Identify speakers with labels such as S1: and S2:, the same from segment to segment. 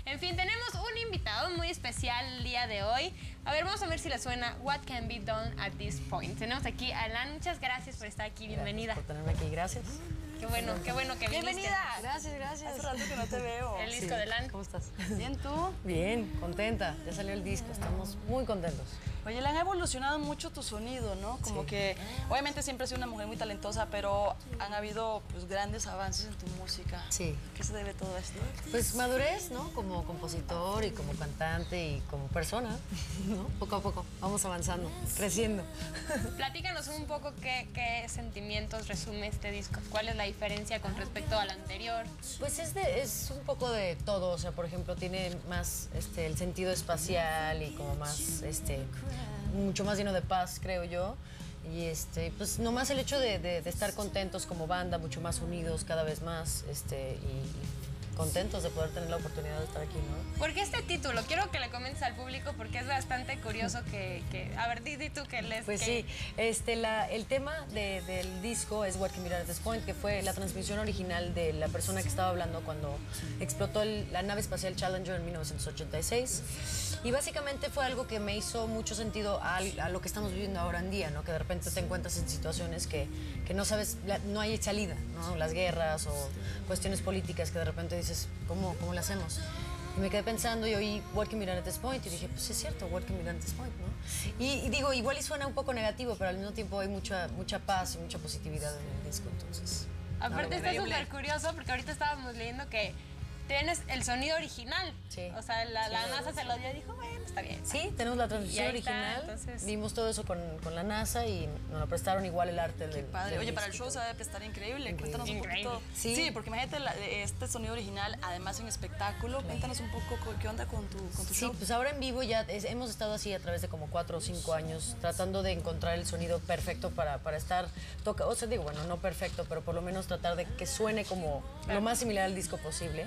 S1: En fin, tenemos un invitado muy especial el día de hoy. A ver, vamos a ver si le suena What Can Be Done at This Point. Tenemos aquí a Alan. Muchas gracias por estar aquí. Bienvenida.
S2: Gracias por tenerme aquí, gracias.
S1: Qué bueno que viniste.
S3: Bienvenida. Gracias. Hace rato que no te veo.
S1: El disco de Alan.
S2: ¿Cómo estás?
S3: Bien, ¿tú?
S2: Bien, contenta. Ya salió el disco, estamos muy contentos.
S3: Oye, le han evolucionado mucho tu sonido, ¿no? Como que, obviamente siempre has sido una mujer muy talentosa, pero han habido pues grandes avances en tu música.
S2: Sí.
S3: ¿A qué se debe todo esto?
S2: Pues madurez, ¿no? Como compositor y como cantante y como persona, ¿no? Poco a poco, vamos avanzando, creciendo.
S1: Platícanos un poco qué sentimientos resume este disco. ¿Cuál es la diferencia con respecto al anterior?
S2: Pues es un poco de todo, o sea, por ejemplo, tiene más el sentido espacial y como más, mucho más lleno de paz, creo yo. Y pues nomás el hecho de estar contentos como banda, mucho más unidos cada vez más, y contentos de poder tener la oportunidad de estar aquí, ¿no?
S1: ¿Por qué este título? Quiero que le comentes al público porque es bastante curioso que a ver, di tú que les...
S2: Pues
S1: que...
S2: sí, el tema del disco es What Can Be Done at This Point, que fue la transmisión original de la persona que estaba hablando cuando explotó la nave espacial Challenger en 1986. Y básicamente fue algo que me hizo mucho sentido a lo que estamos viviendo ahora en día, ¿no? Que de repente te encuentras en situaciones que no sabes, no hay salida, ¿no? Las guerras o cuestiones políticas que de repente dices, ¿cómo lo hacemos? Y me quedé pensando y oí What Can Be Done at This Point y dije, pues es cierto, What Can Be Done at This Point, ¿no? Y digo, igual y suena un poco negativo, pero al mismo tiempo hay mucha paz y mucha positividad en el disco, entonces...
S1: Aparte está
S3: increíble.
S1: súper curioso porque ahorita estábamos leyendo que tienes el sonido original.
S2: Sí.
S1: O sea, la
S2: Sí,
S1: NASA se lo dio y dijo, bueno, está bien.
S2: Sí, tenemos la transmisión
S1: Y ahí está,
S2: original,
S1: entonces...
S2: vimos todo eso con la NASA y nos lo prestaron igual el arte del...
S3: Padre.
S2: del
S3: Oye, para el
S2: disco.
S3: show se debe prestar increíble. Cuéntanos un
S1: Increíble.
S3: poquito.
S2: Sí.
S3: Sí, porque imagínate este sonido original, además en espectáculo. Cuéntanos un poco qué onda con tu
S2: Sí,
S3: show.
S2: pues ahora en vivo ya hemos estado así a través de como 4 o 5 años tratando de encontrar el sonido perfecto para estar o sea, digo, bueno, no perfecto, pero por lo menos tratar de que suene como lo más similar al disco posible.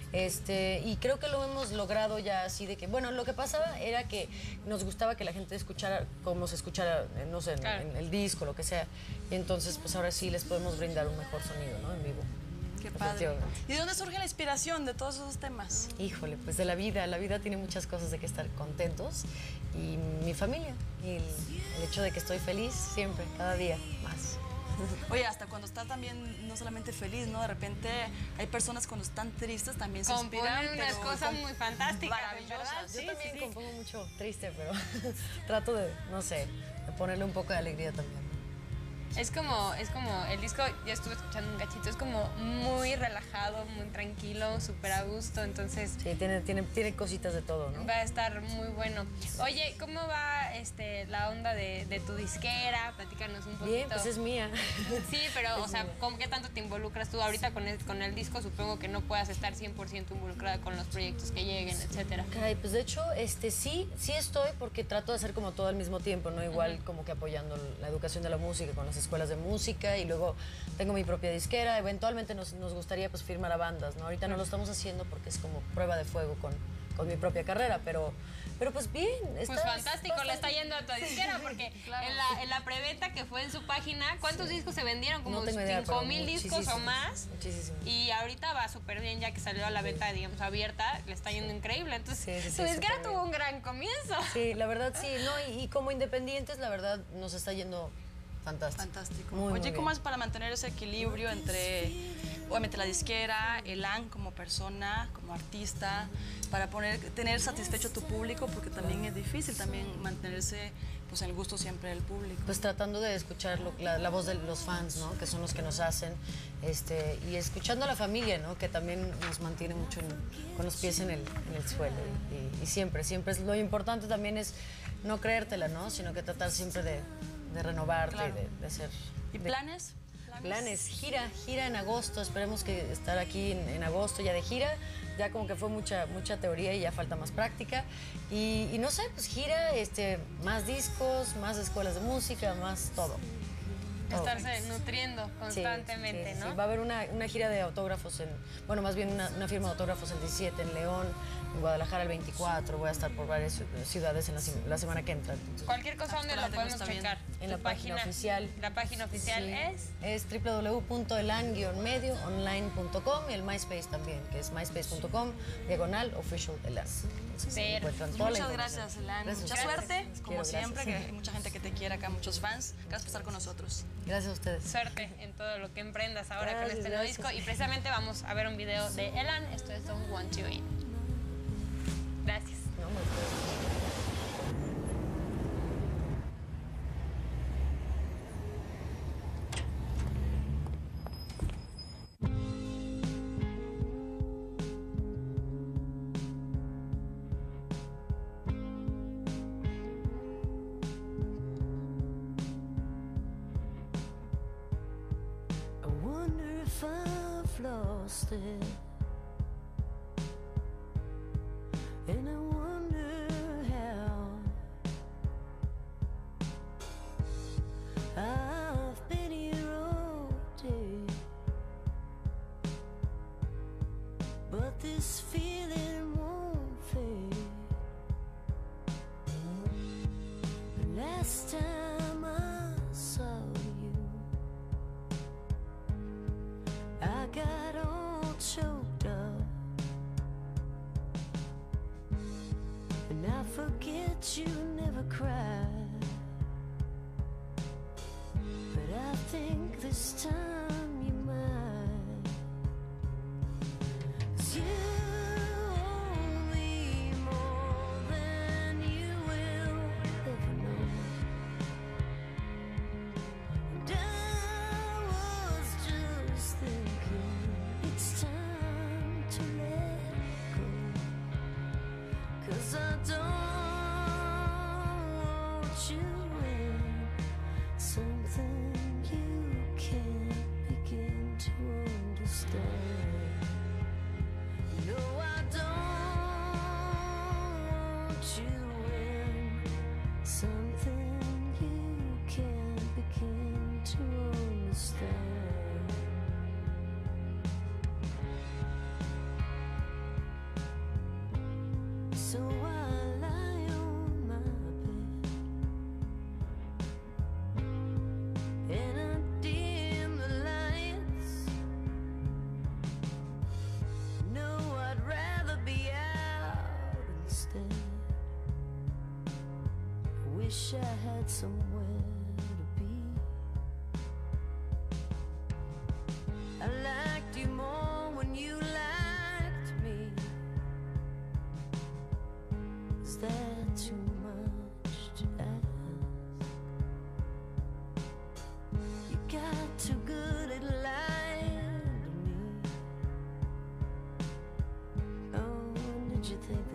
S2: Y creo que lo hemos logrado ya así de que, bueno, lo que pasaba era que nos gustaba que la gente escuchara como se escuchara, no sé, en el disco, lo que sea. Y entonces, pues ahora sí les podemos brindar un mejor sonido, ¿no? En vivo.
S3: Qué padre. ¿Y de dónde surge la inspiración de todos esos temas?
S2: Híjole, pues de la vida tiene muchas cosas de que estar contentos y mi familia y el hecho de que estoy feliz siempre, cada día más.
S3: Oye, hasta cuando estás también no solamente feliz, ¿no? De repente hay personas cuando están tristes también se inspiran.
S1: Componen unas cosas muy fantásticas,
S3: maravillosas.
S2: Yo también compongo mucho triste, pero trato de, no sé, de ponerle un poco de alegría también.
S1: Es como el disco, ya estuve escuchando un cachito, es como muy relajado, muy tranquilo, súper a gusto, entonces...
S2: Sí, tiene cositas de todo, ¿no?
S1: Va a estar muy bueno. Oye, ¿cómo va la onda de tu disquera? Platícanos un poquito.
S2: Bien, pues es mía.
S1: Sí, pero, o sea,
S2: mía.
S1: ¿cómo qué tanto te involucras tú? Ahorita con el disco supongo que no puedas estar 100% involucrada con los proyectos que lleguen, etcétera.
S2: Caray, pues de hecho, sí estoy porque trato de hacer como todo al mismo tiempo, ¿no? Igual como que apoyando la educación de la música con las escuelas de música y luego tengo mi propia disquera. Eventualmente nos gustaría pues firmar a bandas, ¿no? Ahorita no lo estamos haciendo porque es como prueba de fuego con mi propia carrera, pero pues bien.
S1: Pues fantástico, le está yendo a tu disquera porque
S3: Claro.
S1: en la preventa que fue en su página, ¿cuántos discos se vendieron? Como
S2: No tengo idea,
S1: 5,000
S2: pero
S1: discos o más.
S2: Muchísimo.
S1: Y ahorita va súper bien ya que salió a la venta, digamos, abierta, le está yendo increíble. Entonces,
S2: Sí,
S1: tu disquera
S2: súper
S1: tuvo
S2: bien.
S1: un gran comienzo.
S2: Sí, la verdad sí, ¿no? Y como independientes, la verdad, nos está yendo fantástico.
S3: Fantástico.
S2: Muy, muy
S3: Oye, ¿cómo
S2: bien.
S3: es para mantener ese equilibrio entre, obviamente, la disquera, Alan como persona, como artista, para tener satisfecho a tu público? Porque también es difícil también mantenerse pues, en el gusto siempre del público.
S2: Pues tratando de escuchar la voz de los fans, ¿no? Que son los que nos hacen, y escuchando a la familia, ¿no? Que también nos mantiene mucho con los pies en el suelo. Y siempre es lo importante también es no creértela, ¿no? Sino que tratar siempre de renovarte,
S3: Claro.
S2: de ser...
S3: ¿Y planes?
S2: Planes, gira en agosto, esperemos que estar aquí en agosto ya de gira, ya como que fue mucha teoría y ya falta más práctica y no sé, pues gira, más discos, más escuelas de música, más todo.
S1: Estarse nutriendo constantemente,
S2: Sí,
S1: ¿no?
S2: sí. Va a haber una gira de autógrafos, bueno, más bien una firma de autógrafos el 17 en León, en Guadalajara el 24, voy a estar por varias ciudades en la semana que entra. Entonces,
S1: Cualquier cosa donde lo
S3: Totalmente
S1: podemos
S3: está bien.
S1: checar.
S2: En la página oficial.
S1: La página oficial
S2: Sí.
S1: es...
S2: Es www.elan-medio.online.com y el MySpace también, que es myspace.com/official-elan. Entonces, ahí encuentran toda la
S3: Muchas
S2: información.
S3: gracias, Elan.
S2: Gracias a
S3: Mucha
S2: ustedes.
S3: suerte,
S2: Los
S3: como
S2: quiero,
S3: siempre,
S2: gracias.
S3: que hay mucha gente que te quiere acá, muchos fans. Gracias por estar con nosotros.
S2: Gracias a ustedes.
S1: Suerte en todo lo que emprendas ahora con
S2: Gracias,
S1: este nuevo
S2: gracias.
S1: disco. Y precisamente vamos a ver un video de Elan. Esto es Don't Want You In. Gracias.
S2: No, muy bien.
S4: I wonder if I've lost it, and I wonder how. I've been here all day, but this feeling won't fade. The last time I saw you, I got all choked up, and I forget you never cried, but I think this time you might. 'Cause you owe me more than you will ever know. And I was just thinking it's time to let go, 'cause I don't want you in something you can't begin to understand. No, I don't want you in something you can't begin to understand. So I lie on my bed and I dim the lights. No, I'd rather be out instead. I wish I had somewhere to be. I liked you more when you liked me. Is that too much to ask? You got too good at lying to me. Oh, when did you think